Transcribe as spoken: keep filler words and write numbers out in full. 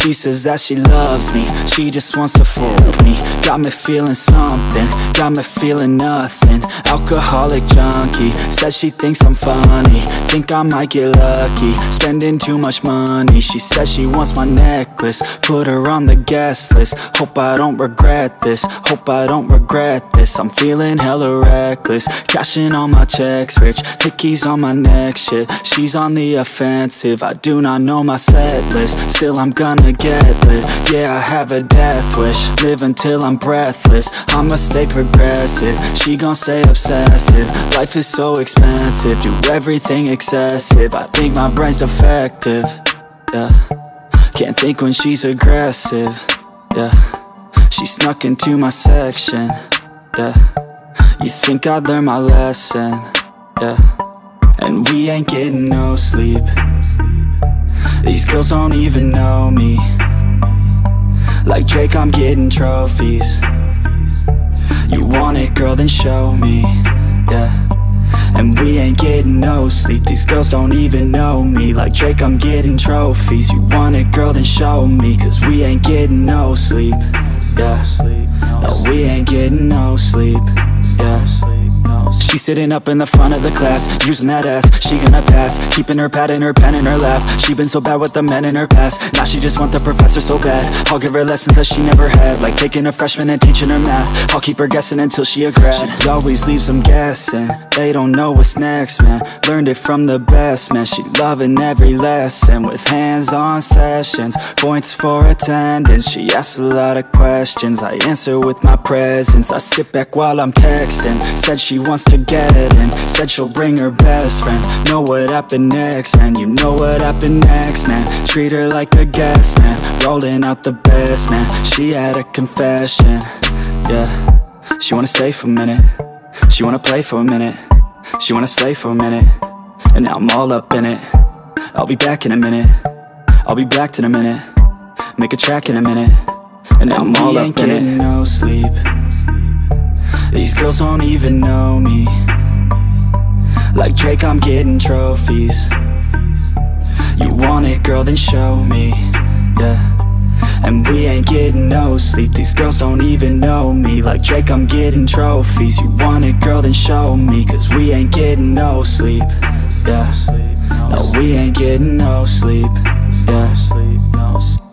She says that she loves me, she just wants to fuck me. Got me feeling something, got me feeling nothing. Alcoholic junkie, says she thinks I'm funny. Think I might get lucky, spending too much money. She says she wants my necklace, put her on the guest list. Hope I don't regret this, hope I don't regret this. I'm feeling hella reckless, cashing all my checks rich. Hickeys on my neck, shit, she's on the offensive. I do not know my set list, still I'm gonna get lit. Yeah, I have a death wish, live until I'm breathless. I'ma stay progressive, she gon' stay obsessive. Life is so expensive, do everything excessive. I think my brain's defective, yeah. Can't think when she's aggressive, yeah. She snuck into my section, yeah. You think I'd learn my lesson, yeah. And we ain't getting no sleep. These girls don't even know me. Like Drake, I'm getting trophies. You want it, girl, then show me, yeah. And we ain't getting no sleep. These girls don't even know me. Like Drake, I'm getting trophies. You want it, girl, then show me. Cause we ain't getting no sleep, yeah. No, we ain't getting no sleep, yeah. She's sitting up in the front of the class, using that ass, she gonna pass. Keeping her pad and her pen in her lap. She been so bad with the men in her past. Now she just want the professor so bad. I'll give her lessons that she never had, like taking a freshman and teaching her math. I'll keep her guessing until she a grad. She always leaves them guessing, they don't know what's next, man. Learned it from the best, man. She loving every lesson, with hands-on sessions, points for attendance. She asks a lot of questions, I answer with my presence. I sit back while I'm texting, said she wants to get in, said she'll bring her best friend. Know what happened next, man. You know what happened next, man. Treat her like a guest, man. Rolling out the best, man. She had a confession, yeah. She wanna stay for a minute, she wanna play for a minute, she wanna slay for a minute, and now I'm all up in it. I'll be back in a minute, I'll be back in a minute. Make a track in a minute, and now I'm all up in it. No sleep. These girls don't even know me. Like Drake, I'm getting trophies. You want it, girl, then show me, yeah. And we ain't getting no sleep. These girls don't even know me. Like Drake, I'm getting trophies. You want it, girl, then show me. Cause we ain't getting no sleep, yeah. No, we ain't getting no sleep, yeah.